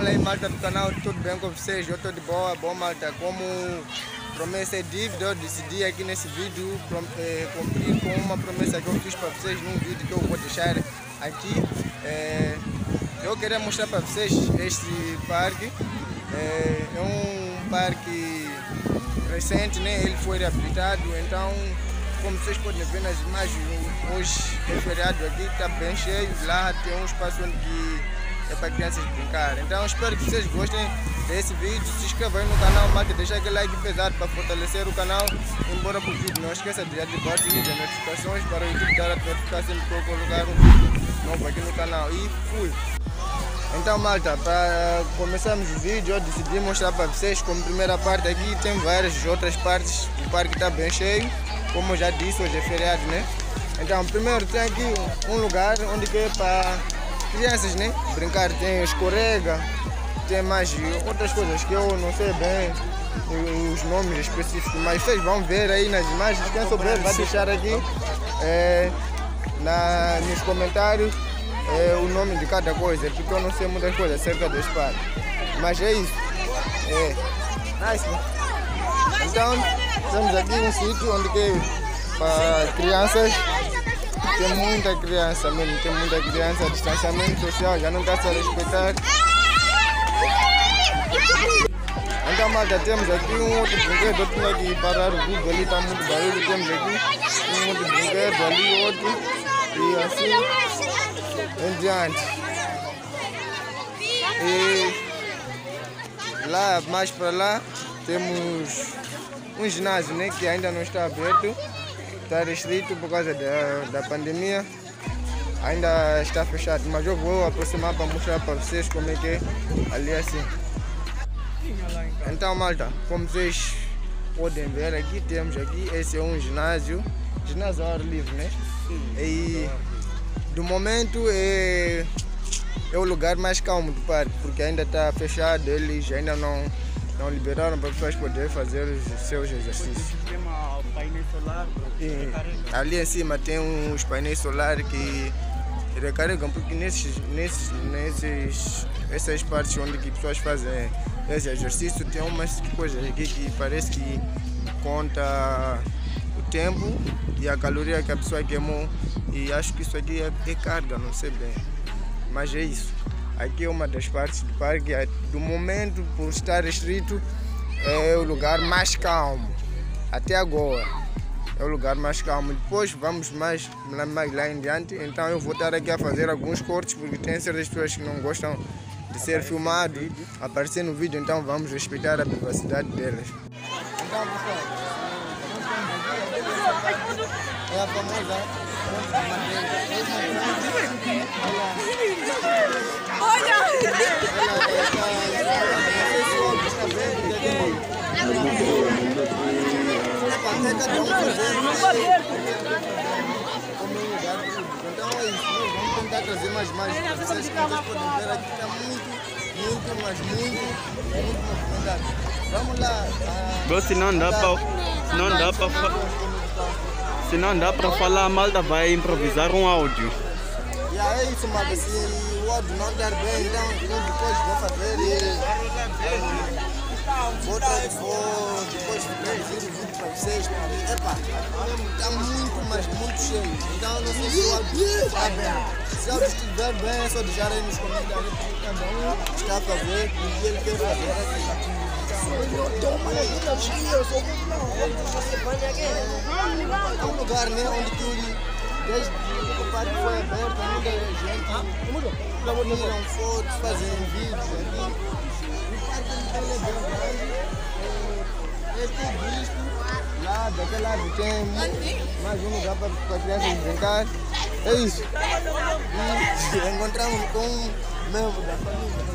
Fala aí, malta do canal, tudo bem com vocês? Eu estou de boa, malta. Como promessa é dívida, eu decidi aqui nesse vídeo cumprir com uma promessa que eu fiz para vocês num vídeo que eu vou deixar aqui. Eu queria mostrar para vocês este parque. É um parque recente, né? Ele foi reabilitado, então como vocês podem ver nas imagens, hoje é feriado aqui, está bem cheio. Lá tem um espaço onde é para crianças brincar. Então espero que vocês gostem desse vídeo. Se inscrevam aí no canal, marque, deixar aquele like pesado para fortalecer o canal. Embora pro vídeo, não esqueça de ativar o sininho de notificações para o YouTube dar a notificar sempre que eu colocar um vídeo novo aqui no canal. E fui! Então, malta, para começarmos o vídeo, eu decidi mostrar para vocês. Como primeira parte aqui, tem várias outras partes. O parque está bem cheio, como eu já disse, hoje é feriado, né? Então, primeiro tem aqui um lugar onde é para crianças, né? Brincar, tem escorrega, tem mais outras coisas que eu não sei bem os nomes específicos, mas vocês vão ver aí nas imagens. Quem souber vai deixar aqui nos comentários o nome de cada coisa, porque eu não sei muitas coisas acerca desse parque. Mas é isso. Nice, né? Então, temos aqui um sítio onde que para crianças. Tem muita criança mesmo, tem muita criança. Distanciamento social já não está a respeitar. Então, malta, temos aqui um outro brinquedo. Eu tinha que parar o vídeo ali, está muito barulho. Temos aqui um outro brinquedo, ali outro, e assim em diante. E lá, mais para lá, temos um ginásio, né, que ainda não está aberto. Está restrito por causa da pandemia, ainda está fechado, mas eu vou aproximar para mostrar para vocês como é que é ali assim. Então, malta, como vocês podem ver aqui, temos aqui, esse é um ginásio ao ar livre, né? E do momento é o lugar mais calmo do parque, porque ainda está fechado, eles ainda não liberaram para as pessoas poderem fazer os seus exercícios. Painel solar, ali em cima tem uns painéis solares que recarregam, porque essas partes onde que pessoas fazem esse exercício tem umas coisas aqui que parece que conta o tempo e a caloria que a pessoa queimou, e acho que isso aqui é carga, não sei bem, mas é isso. Aqui é uma das partes do parque, do momento, por estar restrito, é o lugar mais calmo. Até agora é o lugar mais calmo. Depois vamos mais lá em diante. Então eu vou estar aqui a fazer alguns cortes, porque tem certas pessoas que não gostam de ser filmado, aparecer no vídeo. Então vamos respeitar a privacidade delas. Então, pessoal, é a famosa Então é isso, vamos tentar trazer mais imagens para vocês. Como vocês podem ver, aqui está muito movimentado. Vamos lá. Se não dá para falar, a malta vai improvisar um áudio. E é isso, malta. Se o áudio não dar bem, então eu depois vou fazer vou depois traduzir o vídeo para vocês. Está muito cheio. Então não sei se o áudio está bem. Se o áudio estiver bem, é só deixar aí nos comentários, porque cada um está a fazer o que ele quer fazer. É um lugar, né, onde que desde que o parque foi aberto, muita gente tiram fotos, fazem vídeos aqui. O parque é bem grande, é tudo visto. Lá, daquele lado tem mais um lugar para crianças brincar. É isso. E encontramos com um membro da família.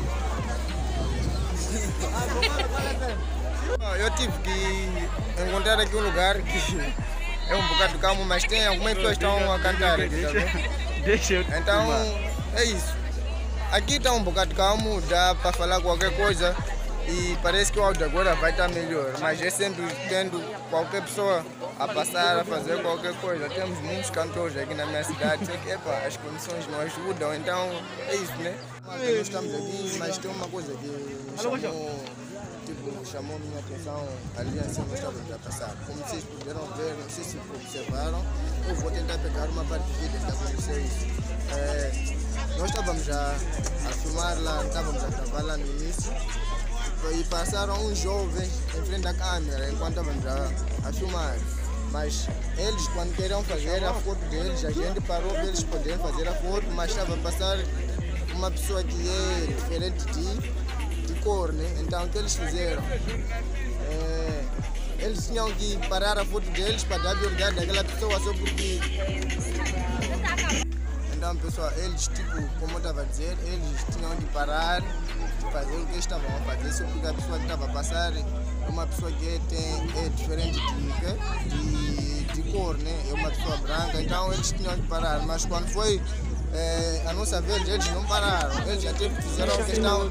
Eu tive que encontrar aqui um lugar que é um bocado calmo, mas tem algumas pessoas que estão a cantar aqui, tá vendo? Então é isso. Aqui está um bocado calmo, dá para falar qualquer coisa. e parece que o áudio agora vai estar melhor, mas é sempre tendo qualquer pessoa a passar a fazer qualquer coisa. Temos muitos cantores aqui na minha cidade, só que as condições não ajudam, então é isso, né? Nós estamos aqui, mas tem uma coisa que chamou minha atenção ali assim nós estávamos a passar. Como vocês puderam ver, não sei se observaram, eu vou tentar pegar uma parte de vídeos que aconteceu isso. Nós estávamos a filmar lá, estávamos a gravar lá no início e passaram uns jovens em frente à câmera enquanto estávamos a filmar. Mas eles, quando queriam fazer a foto deles, a gente parou para eles poderem fazer a foto, mas estava a passar uma pessoa que é diferente de cor, né? Então o que eles fizeram? Eles tinham que parar a foto deles para dar prioridade daquela pessoa só porque... Então pessoal, eles como eu estava a dizer, eles tinham de parar de fazer o que estavam a fazer, só porque a pessoa que estava a passar é uma pessoa que é diferente de cor, né? É uma pessoa branca, então eles tinham de parar, mas quando foi a nossa vez, eles não pararam, eles até fizeram a questão...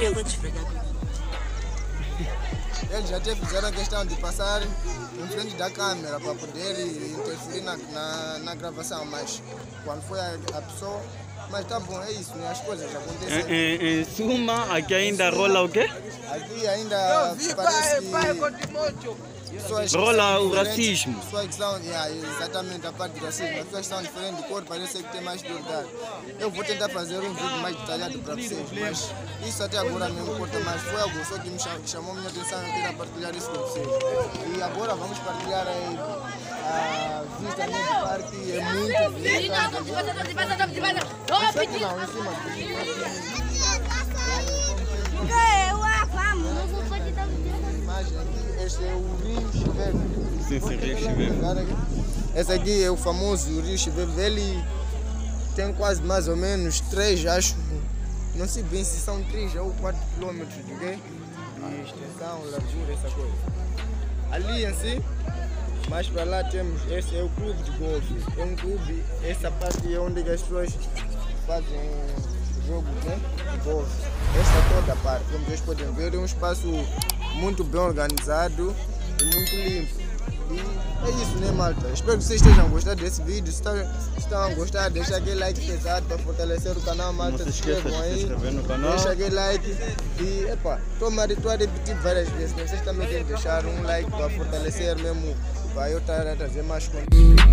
Eles até fizeram a questão de passar em frente da câmera para poder interferir na gravação, mas quando foi a pessoa... Mas tá bom, é isso, né? As coisas acontecem. Em suma, aqui ainda rola o quê? Aqui ainda parece que... rola o racismo. Pessoas que são, exatamente, a parte do racismo. As pessoas são diferentes de cor, parece que tem mais prioridade. Eu vou tentar fazer um vídeo mais detalhado para vocês, mas isso até agora não importa mais. Foi algo só que me chamou minha atenção, eu queria partilhar isso com vocês. E agora vamos partilhar a vista do parque, é muito vista. Este é o Rio Chiveve. Sim, Rio Chiveve. Esse aqui é o famoso Rio Chiveve. Ele tem quase mais ou menos 3, acho. Não sei bem se são 3 ou 4 quilômetros de extensão, largura, essa coisa. Ali em si, mais para lá temos, esse é o clube de golfe. É um clube, essa parte é onde as pessoas fazem jogo, né, de golfe. Essa toda a parte, como vocês podem ver, é um espaço muito bem organizado e muito limpo. E é isso, né, malta? Espero que vocês estejam gostando desse vídeo. Se estão a gostar, deixa aquele like pesado para fortalecer o canal, malta. Não se esqueça de se inscrever no canal. Deixa aquele like e, estou a repetir várias vezes. Vocês também têm que deixar um like para fortalecer mesmo, para eu estar a trazer mais conteúdo.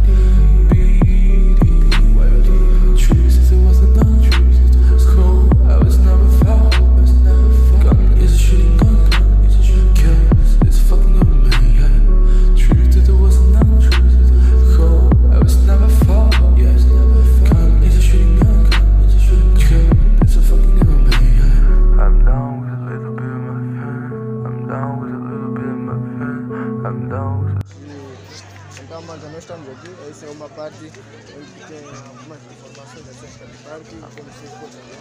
Então, malta, nós estamos aqui. Essa é uma parte onde tem algumas informações acerca do parque, como vocês podem ver.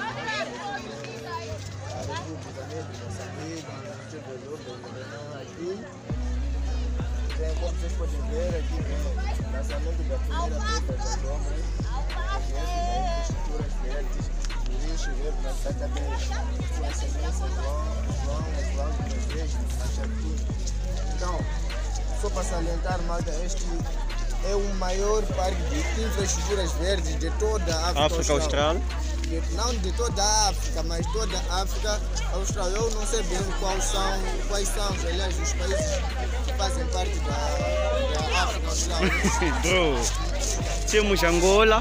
A República de Moçambique, aqui. Tem, como vocês podem ver, aqui tem o lançamento da primeira pedra da Doma, infraestruturas verdes, o Rio Chiveve, na cidade de Sua Excelência João de Desejo, então, só para salientar, malta, este é o maior parque de infraestruturas verdes de toda a África Austral. Não de toda a África, mas toda a África Austral. Eu não sei bem quais são, aliás, os países que fazem parte da África Austral. Bro, temos Angola.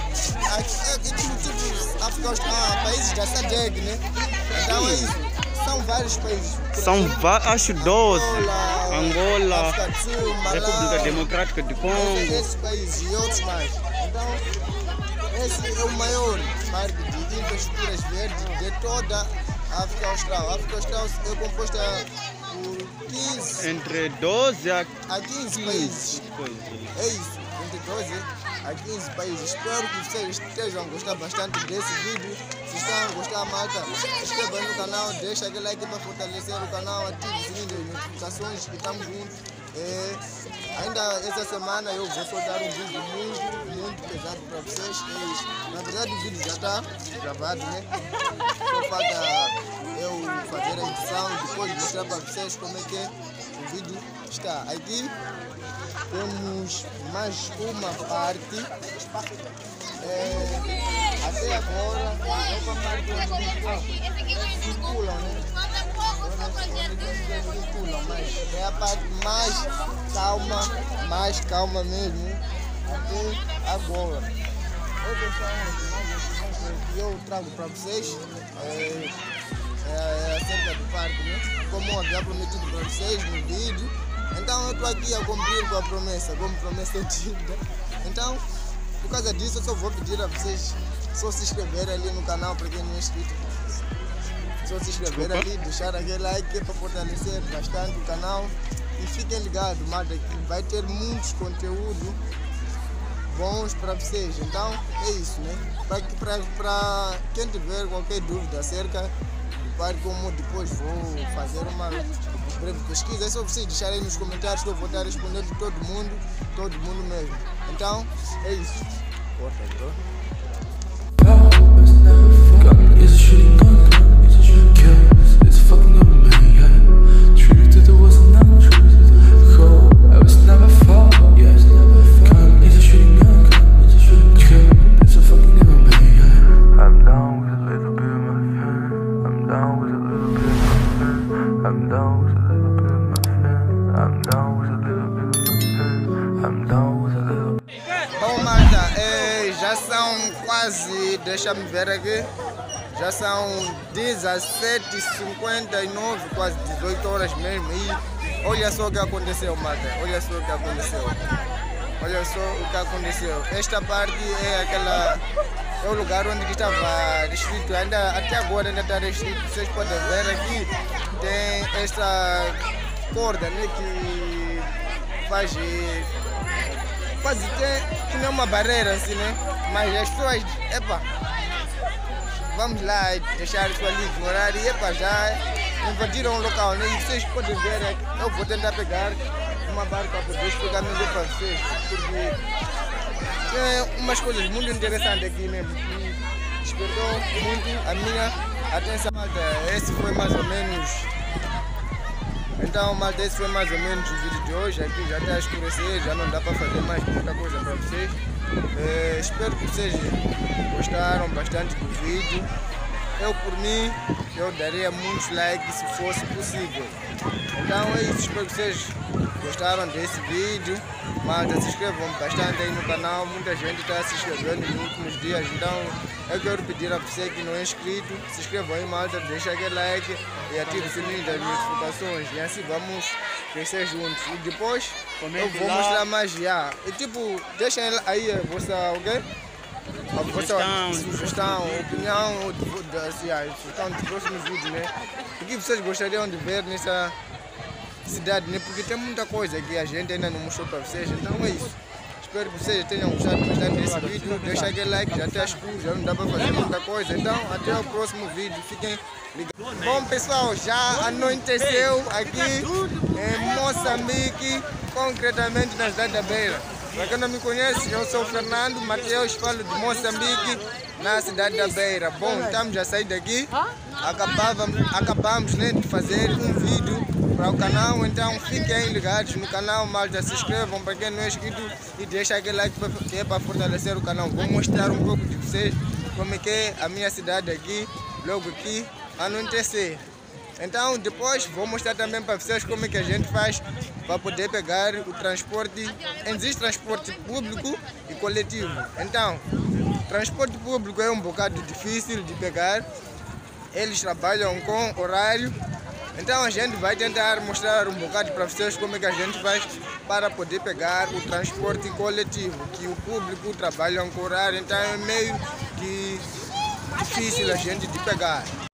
Tipo África Austral, países da SADC, né? Então é isso. São vários países. Acho 12. Angola, África do Sul, Malawi, República Democrática de Congo. Esses países e outros mais. Então, esse é o maior parque de infraestruturas verdes de toda a África Austral. A África Austral é composta por 15... Entre 12 a 15 países. É isso, entre 12 a 15 países. Espero que vocês estejam a gostar bastante desse vídeo. Se estão a gostar, malta, se inscreva no canal, deixa aquele like para fortalecer o canal, ative o sininho de notificações e estamos juntos. Ainda essa semana eu vou soltar um vídeo muito pesado para vocês. Na verdade o vídeo já está gravado, né? Só falta eu fazer a edição mostrar para vocês como é que o vídeo está. Aqui temos mais uma parte. Até agora, essa parte circulam, né? Mas é a parte mais calma mesmo até agora. Outra informação que eu trago para vocês é acerca do parque, né? Como eu havia prometido para vocês no vídeo. Então eu estou aqui a cumprir com a promessa, como promessa dívida. Então, por causa disso, eu só vou pedir a vocês só se inscreverem ali no canal para quem não é inscrito. Só se inscrever ali, deixar aquele like para fortalecer bastante o canal. E fiquem ligados, malta, que vai ter muitos conteúdos bons para vocês. Então é isso, né? Para quem tiver qualquer dúvida acerca do parque, como depois vou fazer uma breve pesquisa, é só vocês deixarem nos comentários que eu vou estar respondendo de todo mundo mesmo. Então é isso. Corta, bro. Bom, malta, já são quase, deixa-me ver aqui, já são 17h59, quase 18 horas mesmo. E olha só o que aconteceu, malta, olha só o que aconteceu. Olha só o que aconteceu. Esta parte é o lugar onde estava restrito, até agora ainda está restrito. Vocês podem ver aqui, tem esta corda, né, que faz quase que nem uma barreira assim, né? Mas as pessoas, vamos lá deixar isso ali, ignorar e já invadiram o local, né? E vocês podem ver, eu vou tentar pegar uma barca para poder explicar melhor para vocês, porque tem umas coisas muito interessantes aqui, né? Que despertou muito a minha atenção. Esse foi mais ou menos. Então, malta, esse foi mais ou menos o vídeo de hoje. Aqui já está a escurecer, já não dá para fazer mais muita coisa para vocês. Espero que vocês gostaram bastante do vídeo. Eu, por mim, eu daria muitos likes se fosse possível. Então é isso, espero que vocês gostaram desse vídeo. Malta, se inscrevam bastante aí no canal. Muita gente está se inscrevendo nos últimos dias. Então eu quero pedir a você que não é inscrito, se inscreva aí, malta, deixa aquele like e ative o sininho das notificações. E assim vamos crescer juntos. E depois eu vou mostrar mais já. E tipo, deixem aí a vossa, a vossa sugestão, opinião, sugestão dos próximos vídeos, né? O que vocês gostariam de ver nessa cidade, né? Porque tem muita coisa que a gente ainda não mostrou para vocês, então é isso. Espero que vocês tenham gostado bastante desse vídeo. Deixa aquele like, já está escuro, já não dá para fazer muita coisa. Então até o próximo vídeo, fiquem ligados. Bom pessoal, já anoiteceu aqui em Moçambique, concretamente na cidade da Beira. Para quem não me conhece, eu sou o Fernando Mateus, falo de Moçambique, na cidade da Beira. Bom, estamos a sair daqui, acabamos, né, de fazer um vídeo para o canal, então fiquem ligados no canal, malta, se inscrevam para quem não é inscrito e deixa aquele like que é para fortalecer o canal. Vou mostrar um pouco de vocês como é que é a minha cidade aqui, logo aqui, anoitecer. Então depois vou mostrar também para vocês como é que a gente faz para poder pegar o transporte. Existe transporte público e coletivo. Então, transporte público é um bocado difícil de pegar. Eles trabalham com horário. Então a gente vai tentar mostrar um bocado para vocês como é que a gente faz para poder pegar o transporte coletivo, que o público trabalha com horário, então é meio que difícil a gente de pegar.